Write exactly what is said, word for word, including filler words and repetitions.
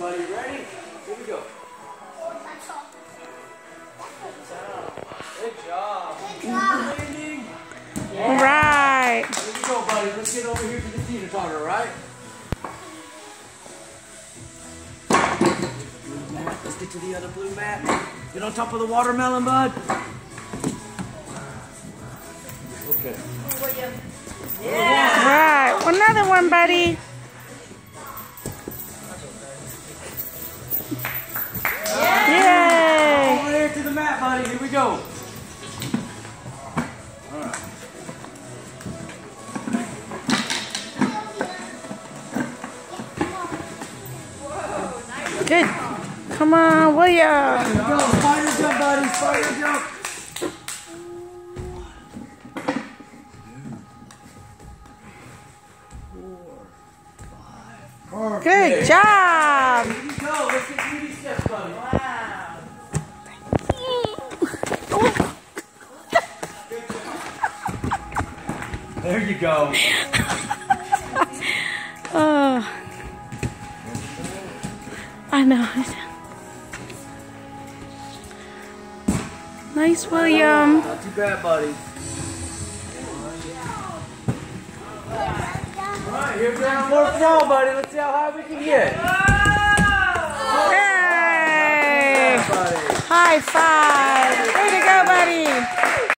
buddy. Ready? Here we go. Good job. Good job. Landing. Yeah. All right. Here we go, buddy. Let's get over here to the teeter totter, right? Blue mat. Let's get to the other blue mat. Get on top of the watermelon, bud. Okay. Yeah. Right. Another one, buddy. Yeah. Over here to the mat, buddy. Here we go. All right. Good. Come on, William. Here we go. Spider jump, buddy. Spider jump. Perfect. Good job. Here we go. Let's get through these steps, buddy. Wow. There you go. Oh, I know. Nice, William. Not too bad, buddy. Alright, here we go. One more fall, buddy. Let's see how high we can get. Hey! High five. Way to go, buddy.